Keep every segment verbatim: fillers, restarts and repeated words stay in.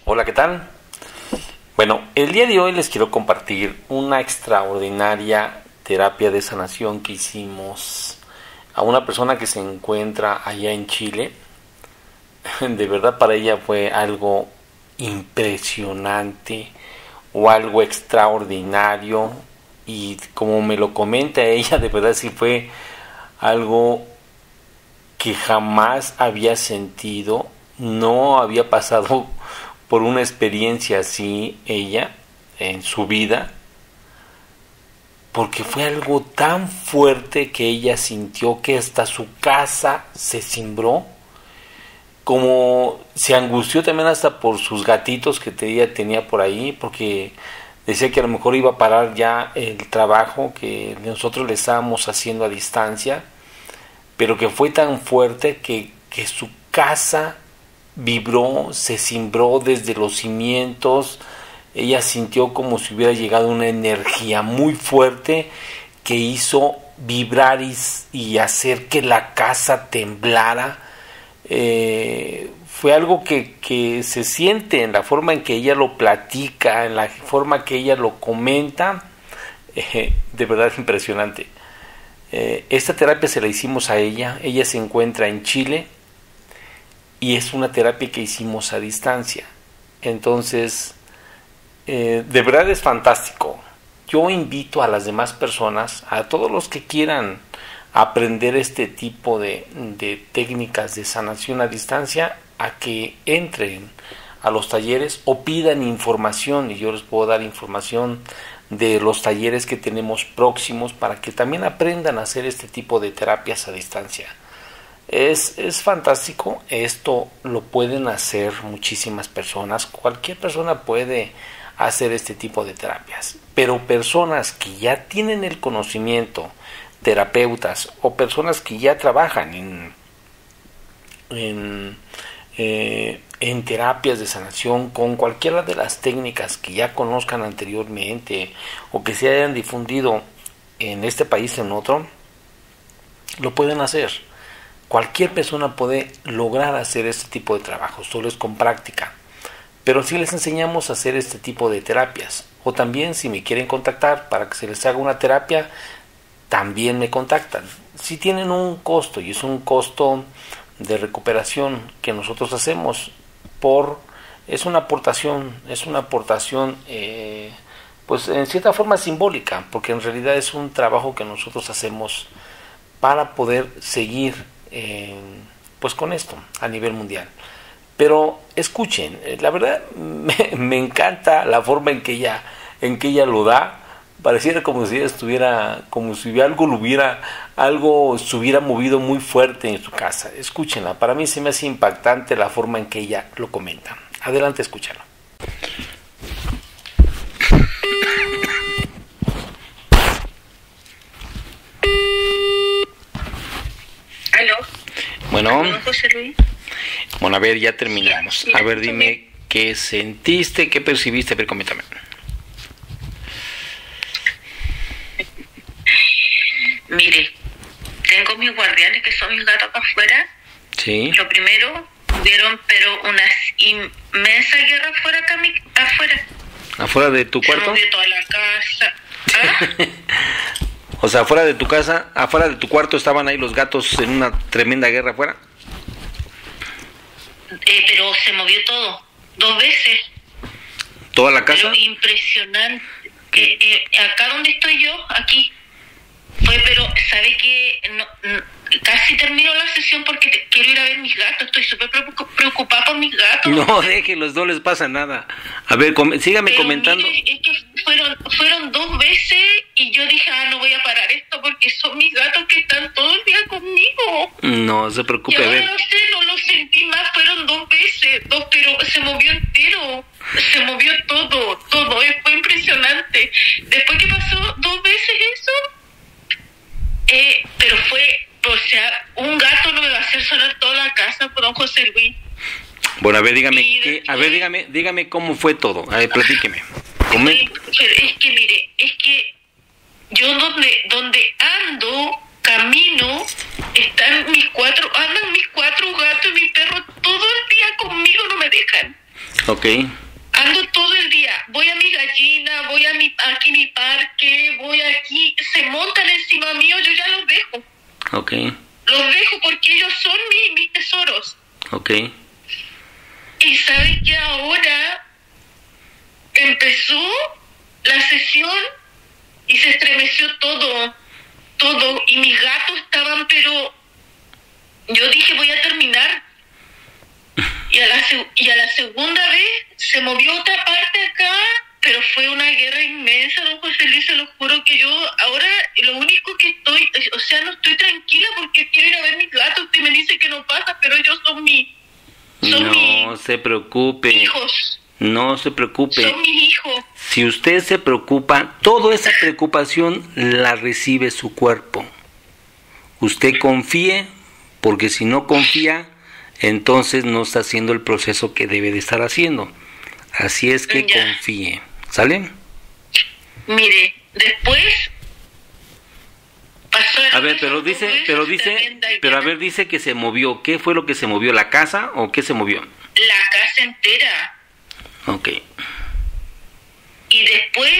Hola, ¿qué tal? Bueno, el día de hoy les quiero compartir una extraordinaria terapia de sanación que hicimos a una persona que se encuentra allá en Chile. De verdad, para ella fue algo impresionante o algo extraordinario, y como me lo comenta ella, de verdad sí fue algo que jamás había sentido. No había pasado por una experiencia así ella en su vida, porque fue algo tan fuerte que ella sintió que hasta su casa se cimbró, como se angustió también hasta por sus gatitos que ella tenía por ahí, porque decía que a lo mejor iba a parar ya el trabajo que nosotros le estábamos haciendo a distancia, pero que fue tan fuerte que, que su casa vibró, se cimbró desde los cimientos. Ella sintió como si hubiera llegado una energía muy fuerte que hizo vibrar y, y hacer que la casa temblara. Eh, fue algo que, que se siente en la forma en que ella lo platica, en la forma que ella lo comenta, eh, de verdad es impresionante. Eh, esta terapia se la hicimos a ella. Ella se encuentra en Chile y es una terapia que hicimos a distancia. Entonces, eh, de verdad es fantástico. Yo invito a las demás personas, a todos los que quieran aprender este tipo de, de técnicas de sanación a distancia, a que entren a los talleres o pidan información, y yo les puedo dar información de los talleres que tenemos próximos para que también aprendan a hacer este tipo de terapias a distancia. Es, es fantástico. Esto lo pueden hacer muchísimas personas. Cualquier persona puede hacer este tipo de terapias, pero personas que ya tienen el conocimiento, terapeutas o personas que ya trabajan en, en, eh, en terapias de sanación con cualquiera de las técnicas que ya conozcan anteriormente o que se hayan difundido en este país o en otro, lo pueden hacer. Cualquier persona puede lograr hacer este tipo de trabajo, solo es con práctica. Pero sí les enseñamos a hacer este tipo de terapias. O también, si me quieren contactar para que se les haga una terapia, también me contactan. Sí tienen un costo, y es un costo de recuperación que nosotros hacemos por, es una aportación, es una aportación eh, pues en cierta forma simbólica, porque en realidad es un trabajo que nosotros hacemos para poder seguir eh, pues con esto a nivel mundial. Pero escuchen, la verdad me, me encanta la forma en que ella, en que ella lo da. Pareciera como si ella estuviera, como si algo lo hubiera, algo se hubiera movido muy fuerte en su casa. Escúchenla, para mí se me hace impactante la forma en que ella lo comenta. Adelante, escúchala. ¿Aló? Bueno. ¿Aló, José Luis? Bueno, a ver, ya terminamos. Sí, a ver, dime qué sentiste, qué percibiste, a ver, coméntame. Mire, tengo mis guardianes que son mis gatos acá afuera. Sí. Lo primero, hubieron pero unas inmensas guerras afuera, acá, mi, afuera. ¿Afuera de tu cuarto? Se movió toda la casa. ¿Ah? O sea, afuera de tu casa, afuera de tu cuarto estaban ahí los gatos en una tremenda guerra afuera. Eh, pero se movió todo, dos veces. ¿Toda la casa? Pero impresionante. Eh, eh, acá donde estoy yo, aquí. Fue, pero, ¿sabe qué? No, no, casi termino la sesión porque te, quiero ir a ver mis gatos. Estoy súper preocupada por mis gatos. No, déjenlos, no les pasa nada. A ver, com- sígame pero comentando. Mire, es que fueron, fueron dos veces y yo dije, ah, no voy a parar esto porque son mis gatos que están todo el día conmigo. No se preocupe, y a ahora ver. no sé, no lo sentí más, fueron dos veces, dos, pero se movió entero. Se movió todo, todo, fue impresionante. Después que pasó dos veces eso, Eh, pero fue, o sea, un gato no me va a hacer sonar toda la casa, por don José Luis. Bueno, a ver, dígame, Y qué, después- a ver, dígame, dígame cómo fue todo. A ver, platíqueme. Sí, Comen- pero es que mire, es que yo donde, donde ando, camino, están mis cuatro, andan mis cuatro gatos y mi perro todo el día conmigo, no me dejan. Ok. Ando todo el día, voy a mi gallina, voy a mi aquí mi parque, voy aquí, se montan encima mío, yo ya los dejo. Ok. Los dejo porque ellos son mi, mis tesoros. Ok. Y sabes que ahora empezó la sesión y se estremeció todo, todo, y mis gatos estaban, pero yo dije voy a terminar. Y a la, y a la segunda vez se movió otra parte acá, pero fue una guerra inmensa, don José Luis, se lo juro que yo ahora lo único que estoy, o sea, no estoy tranquila porque quiero ir a ver mis gatos. Usted me dice que no pasa, pero ellos son mi, son No mi se preocupe. hijos. No se preocupe. Son mis hijos. Si usted se preocupa, toda esa preocupación la recibe su cuerpo. Usted confíe, porque si no confía, entonces no está haciendo el proceso que debe de estar haciendo. Así es que Ya. confíe. ¿Sale? Mire, después pasó el A ver, resto pero de dice, veces pero dice, tremenda y pero a guerra. ver, dice que se movió. ¿Qué fue lo que se movió? ¿La casa o qué se movió? La casa entera. Ok. Y después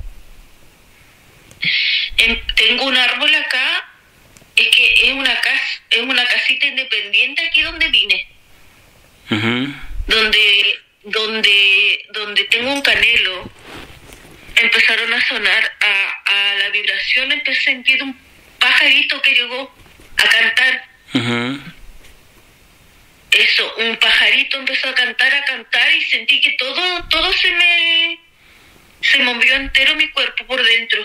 em, tengo un árbol acá, es que es una casa, es una casita independiente aquí donde vine, Ujú. donde donde donde tengo un canelo. Empezaron a sonar a, a la vibración, empecé a sentir un pajarito que llegó a cantar. Ujú. Eso, un pajarito empezó a cantar, a cantar, y sentí que todo todo se me se movió entero mi cuerpo por dentro,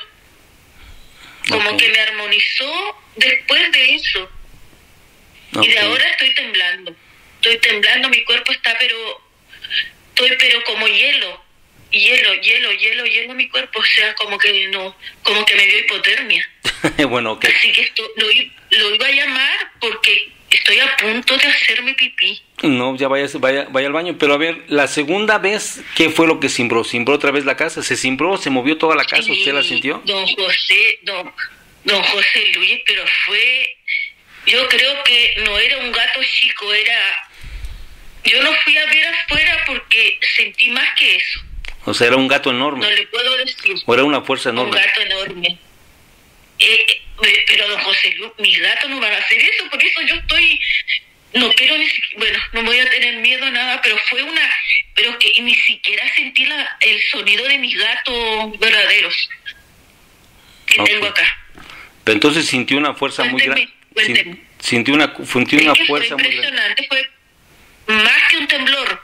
como Ok. que me armonizó después de eso. Y de Ok. ahora estoy temblando, estoy temblando, mi cuerpo está pero estoy pero como hielo, hielo, hielo, hielo, hielo mi cuerpo, o sea, como que no, como que me dio hipotermia. Bueno, ok. Así que esto lo, i- lo iba a llamar porque estoy a punto de hacerme pipí. No, ya vaya, vaya, vaya al baño. Pero a ver, la segunda vez, ¿qué fue lo que cimbró? ¿Cimbró otra vez la casa? ¿Se cimbró? ¿Se movió toda la casa? ¿Usted la Sí, sintió? Don José, don, don José Luis, pero fue, yo creo que no era un gato chico, era, yo no fui a ver afuera porque sentí más que eso, O sea, era un gato no enorme. le puedo decir, O era una fuerza un enorme. gato enorme. Eh, eh, pero don José Luis, mis gatos no van a hacer eso, por eso yo estoy, no quiero ni siquiera, bueno, no voy a tener miedo a nada, pero fue una, pero que ni siquiera sentí la, el sonido de mis gatos verdaderos que Ok. tengo acá. Pero entonces sintió una fuerza muy Cuénteme, grande. cuénteme. Sintió una, sintió una Es que fuerza fue muy grande. impresionante, fue más que un temblor,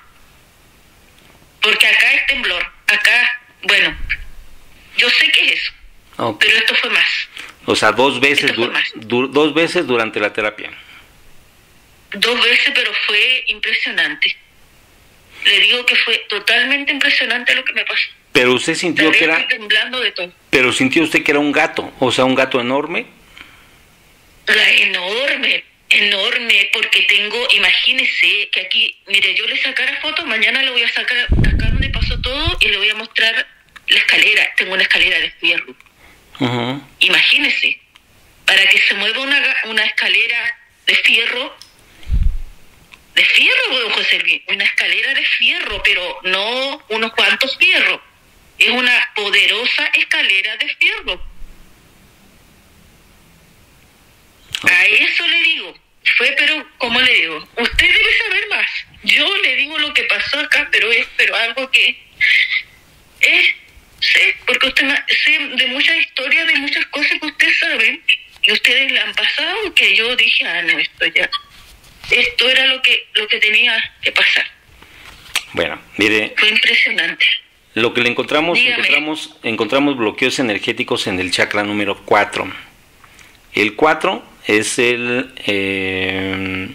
porque acá es temblor, acá, bueno, yo sé que es eso, Ok. pero esto fue más, O sea, dos veces, Esto fue du- más. du- dos veces durante la terapia. dos veces, pero fue impresionante. Le digo que fue totalmente impresionante lo que me pasó. Pero usted sintió que Todavía era, estoy temblando de todo. pero sintió usted que era un gato, o sea, un gato enorme. La enorme, enorme, porque tengo, imagínese que aquí, mire, yo le sacara fotos, mañana le voy a sacar acá donde pasó todo y le voy a mostrar la escalera. Tengo una escalera de fierro. Ujú. Imagínese, para que se mueva una, ga- una escalera de fierro, de fierro, don José Luis, una escalera de fierro, pero no unos cuantos fierros. Es una poderosa escalera de fierro. A eso le digo, fue, pero, ¿cómo le digo? Usted debe saber más. Yo le digo lo que pasó acá, pero es pero algo que es, sé, porque usted me- sé de muchas historias, de muchas cosas que ustedes saben, y ustedes le han pasado, que yo dije, ah, no, esto ya, esto era lo que, lo que tenía que pasar. Bueno, mire, Fue impresionante. lo que le encontramos, Dígame. encontramos, encontramos bloqueos energéticos en el chakra número cuatro. El cuatro es el, eh,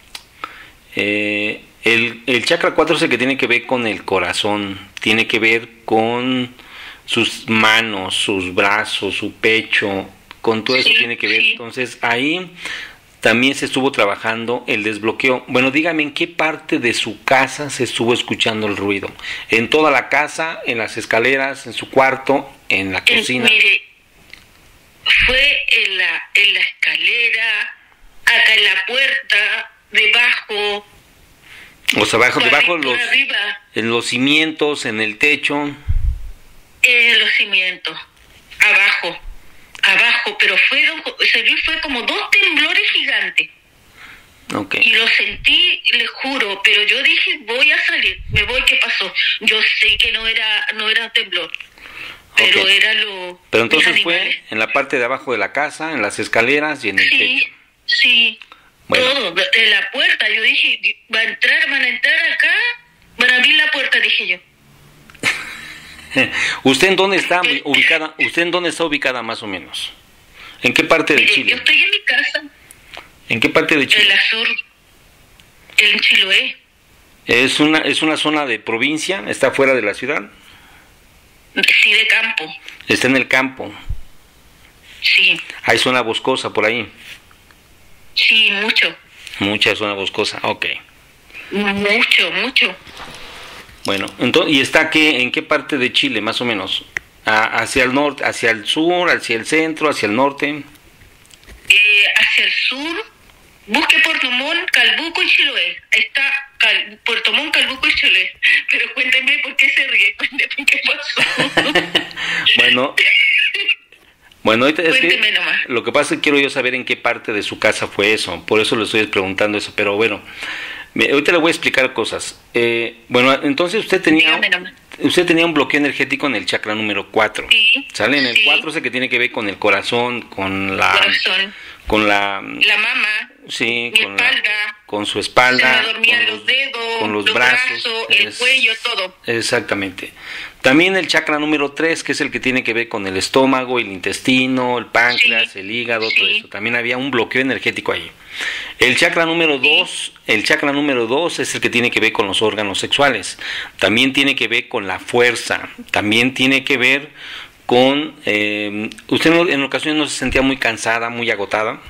eh, el, el chakra cuatro es el que tiene que ver con el corazón, tiene que ver con sus manos, sus brazos, su pecho, con todo eso Sí, tiene que ver. sí. Entonces ahí también se estuvo trabajando el desbloqueo. Bueno, dígame, ¿en qué parte de su casa se estuvo escuchando el ruido? ¿En toda la casa, en las escaleras, en su cuarto, en la Eh, cocina? mire, fue en la, en la escalera, acá en la puerta, debajo, O sea, abajo, Por debajo arri- de por los, arriba, en los cimientos, en el techo. en los cimientos, abajo, abajo, pero fueron, se vio, fue como dos temblores gigantes. Ok. Y lo sentí, les juro, pero yo dije, voy a salir, me voy, ¿qué pasó? Yo sé que no era no era temblor, pero Ok. era lo... Pero los entonces animales. fue en la parte de abajo de la casa, en las escaleras y en el Sí, techo. sí, Bueno. todo, de de la puerta, yo dije, va a entrar, van a entrar acá, van a abrir la puerta, dije yo. ¿Usted en dónde está ubicada? ¿Usted en dónde está ubicada más o menos? ¿En qué parte de Mire, Chile? yo estoy en mi casa, ¿En qué parte de en Chile? la sur, en Chiloé, ¿Es una es una zona de provincia? ¿Está fuera de la ciudad? sí, de campo, Está en el campo. sí, Hay zona boscosa por ahí. sí, mucho, Mucha zona boscosa. Ok. mucho, mucho. Bueno, entonces, ¿y está qué, en qué parte de Chile más o menos? ¿A- ¿Hacia el norte, hacia el sur, hacia el centro, hacia el norte? Eh, hacia el sur, busque Puerto Montt, Calbuco y Chiloé. Está Cal- Puerto Montt, Calbuco y Chiloé. Pero cuénteme por qué se ríe, cuénteme qué pasó. Bueno, bueno, ahorita es que Cuénteme nomás. lo que pasa es que quiero yo saber en qué parte de su casa fue eso, por eso le estoy preguntando eso, pero bueno, me- ahorita le voy a explicar cosas. Eh, bueno, entonces usted tenía Dígame nomás. usted tenía un bloqueo energético en el chakra número cuatro. Sí, ¿Sale? En el sí. cuatro es el que tiene que ver con el corazón, con la Corazón, con la la mama, sí, mi con la- espalda, con su se espalda, me dormían con los dedos, con los, los brazos, brazos, el es- cuello, todo. Exactamente. También el chakra número tres, que es el que tiene que ver con el estómago, el intestino, el páncreas, Sí, el hígado, todo sí. eso. También había un bloqueo energético ahí. El chakra número dos, el chakra número dos es el que tiene que ver con los órganos sexuales. También tiene que ver con la fuerza. También tiene que ver con... eh, ¿Usted en en ocasiones no se sentía muy cansada, muy agotada?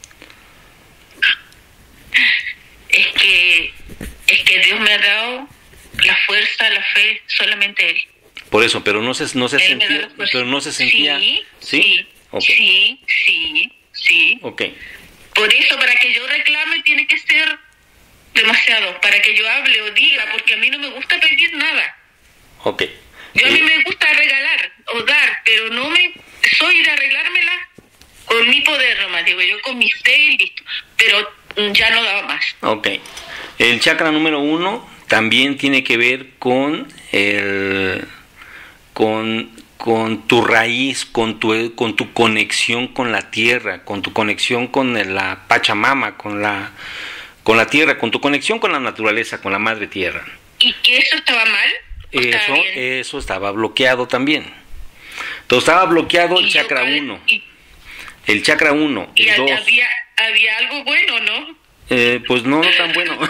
Es que, es que Dios me ha dado la fuerza, la fe, solamente Él. Por eso, pero no se, no se Él me da sentía... la fuerza. Pero no se sentía... Sí, ¿Sí? sí, Ok. sí, sí, sí. Ok. Por eso, para que yo reclame, tiene que ser demasiado. Para que yo hable o diga, porque a mí no me gusta pedir nada. Ok. Yo a mí Eh, me gusta regalar o dar, pero no me soy de arreglármela con mi poder nomás. Digo, yo con mi fe y listo. Pero mm, ya no daba más. Ok. El chakra número uno también tiene que ver con el con, con tu raíz, con tu con tu conexión con la tierra, con tu conexión con la Pachamama, con la con la tierra, con tu conexión con la naturaleza, con la madre tierra. ¿Y que eso estaba mal? ¿O estaba Eso bien? eso estaba bloqueado también. Entonces estaba bloqueado el Y yo, chakra ¿cuál? uno, Y, el chakra uno, y el dos. había, había algo bueno, ¿no? Eh, pues no, no tan bueno.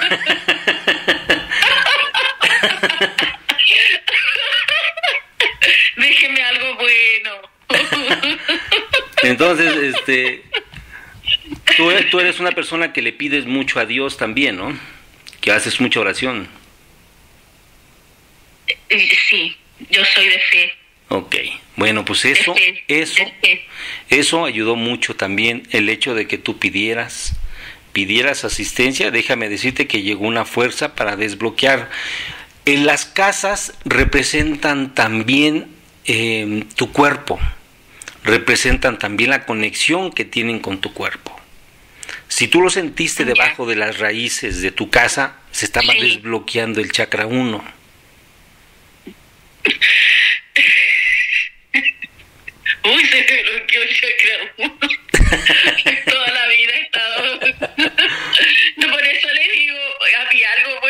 Déjeme algo bueno. Entonces, este, tú, eres- tú eres una persona que le pides mucho a Dios también, ¿no? Que haces mucha oración. Eh, Sí, yo soy de fe. Ok, bueno, pues eso, de fe, eso, de fe. eso ayudó mucho también el hecho de que tú pidieras, pidieras asistencia. Déjame decirte que llegó una fuerza para desbloquear. En las casas representan también eh, tu cuerpo, representan también la conexión que tienen con tu cuerpo. Si tú lo sentiste Ya. debajo de las raíces de tu casa, se estaba Sí. desbloqueando el chakra uno. Uy, se me bloqueó el chakra uno. Toda la vida he estado. No, por eso le digo, había algo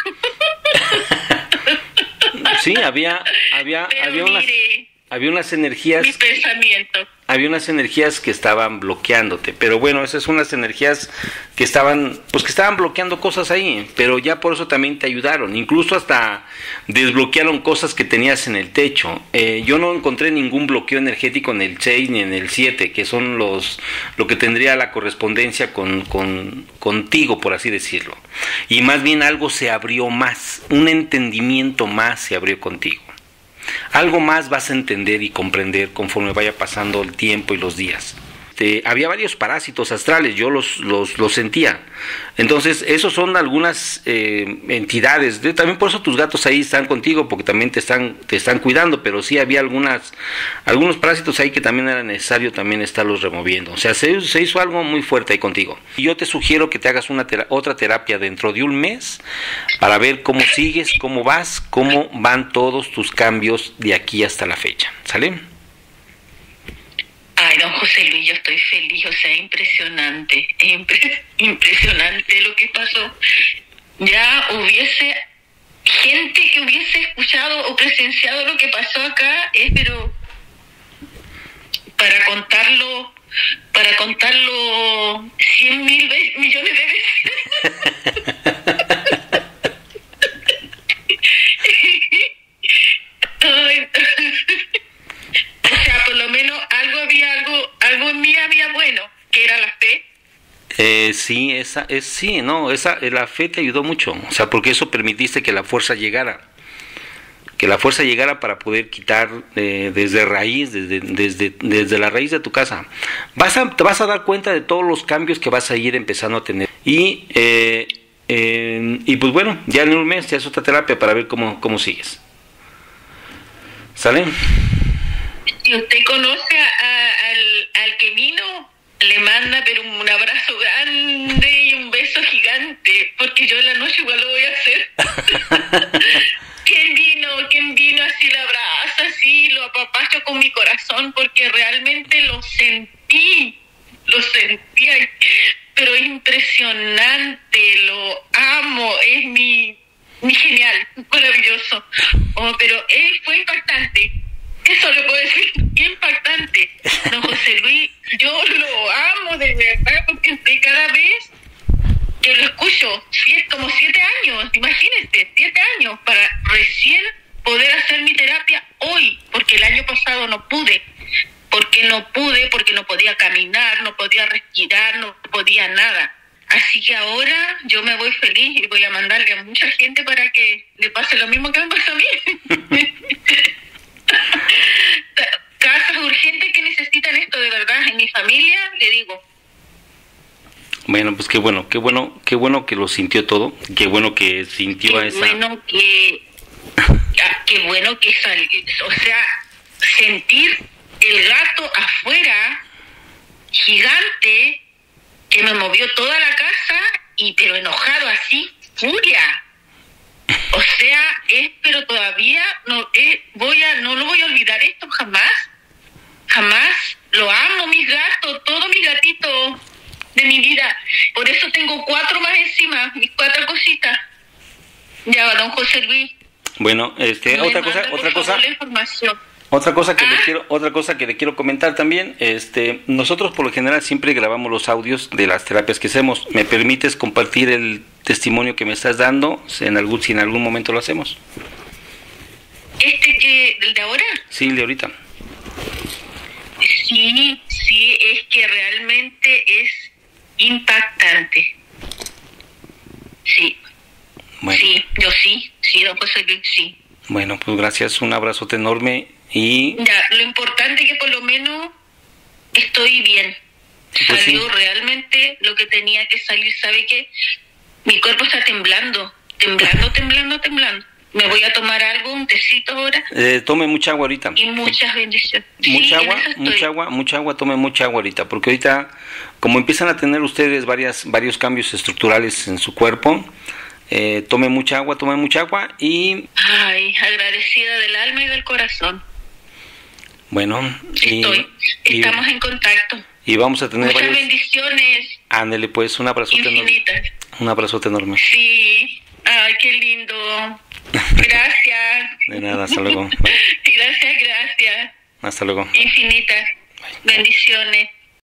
bueno. Sí, había, había, Pero había unas, mire, había unas energías mi pensamiento. había unas energías que estaban bloqueándote, pero bueno, esas son las energías que estaban, pues que estaban bloqueando cosas ahí, pero ya por eso también te ayudaron, incluso hasta desbloquearon cosas que tenías en el techo. Eh, yo no encontré ningún bloqueo energético en el seis ni en el siete, que son los, lo que tendría la correspondencia con, con, contigo, por así decirlo, y más bien algo se abrió más, un entendimiento más se abrió contigo. Algo más vas a entender y comprender conforme vaya pasando el tiempo y los días. este, había varios parásitos astrales, yo los, los, los sentía. Entonces, esos son algunas eh, entidades. De, también por eso tus gatos ahí están contigo, porque también te están, te están cuidando, pero sí había algunas, algunos parásitos ahí que también era necesario también estarlos removiendo. O sea, se, se hizo algo muy fuerte ahí contigo. Y yo te sugiero que te hagas una tera- otra terapia dentro de un mes para ver cómo sigues, cómo vas, cómo van todos tus cambios de aquí hasta la fecha. ¿Sale? Ay, don José Luis, yo estoy feliz, o sea, impresionante, impre- impresionante lo que pasó. Ya hubiese gente que hubiese escuchado o presenciado lo que pasó acá, es pero para contarlo, para contarlo cien mil ve- millones de veces. Ay, o sea, por lo menos algo había, algo, algo en mí había bueno, que era la fe. Eh, sí, esa, es, sí, no, esa, la fe te ayudó mucho, o sea, porque eso permitiste que la fuerza llegara, que la fuerza llegara para poder quitar eh, desde raíz, desde, desde, desde la raíz de tu casa. Vas a, te vas a dar cuenta de todos los cambios que vas a ir empezando a tener. Y, eh, eh, y pues bueno, ya en un mes te haces otra terapia para ver cómo, cómo sigues. ¿Sale? Si usted conoce a, a- al, al que vino, le manda pero un abrazo grande y un beso gigante, porque yo en la noche igual lo voy a hacer. ¿Quién vino? ¿Quién vino? Así la abrazo, así lo apapacho con mi corazón, porque realmente lo sentí, lo sentí, ay, pero es impresionante, lo amo, es mi, mi genial, maravilloso. Oh, pero eh, fue impactante. Eso le puedo decir, qué impactante. Don José Luis, yo lo amo de verdad, porque usted cada vez que lo escucho, siete, como siete años, imagínese, siete años para recién poder hacer mi terapia hoy, porque el año pasado no pude, porque no pude, porque no podía caminar, no podía respirar, no podía nada. Así que ahora yo me voy feliz y voy a mandarle a mucha gente para que le pase lo mismo que me pasa a mí. Casas urgentes que necesitan esto de verdad en mi familia, le digo. Bueno, pues qué bueno, qué bueno, qué bueno que lo sintió todo, qué bueno que sintió Qué esa... bueno que, ah, qué bueno que salió, o sea, sentir el gato afuera, gigante, que me movió toda la casa, y pero enojado así, furia. O sea, es, pero todavía no es, voy a, no lo voy a olvidar esto jamás, jamás. Lo amo, mis gatos, todos mis gatitos de mi vida. Por eso tengo cuatro más encima, mis cuatro cositas. Ya, don José Luis. Bueno, este, me otra cosa, manda, por otra favor, cosa, la información. otra cosa que le Ah. quiero, otra cosa que le quiero comentar también, este, nosotros por lo general siempre grabamos los audios de las terapias que hacemos. ¿Me permites compartir el testimonio que me estás dando? Si en algún, si en algún momento lo hacemos. Este que, del de ahora. Sí, el de ahorita. Sí, sí, es que realmente es impactante. Sí, Bueno, sí, yo sí, sí, don José Luis, sí. bueno, pues gracias, un abrazote enorme y Ya, lo importante es que por lo menos estoy bien. Pues Salió sí. realmente lo que tenía que salir. ¿Sabe qué? Mi cuerpo está temblando, temblando, temblando, temblando. Me voy a tomar algo, un tecito ahora, eh, tome mucha agua ahorita. y muchas bendiciones. Sí, Mucha en agua, eso estoy. mucha agua, mucha agua, tome mucha agua ahorita, porque ahorita, como empiezan a tener ustedes varias, varios cambios estructurales en su cuerpo, eh, tome mucha agua, tome mucha agua y, Ay, agradecida del alma y del corazón. bueno, y, Estoy. y, Estamos en contacto. y vamos a tener Muchas varios, bendiciones ándele pues, un abrazote enorme, infinitas. un abrazote enorme, Sí. Ay, qué lindo. Gracias. de nada, hasta luego, bye. Gracias, gracias. Hasta luego. Infinitas. Bendiciones.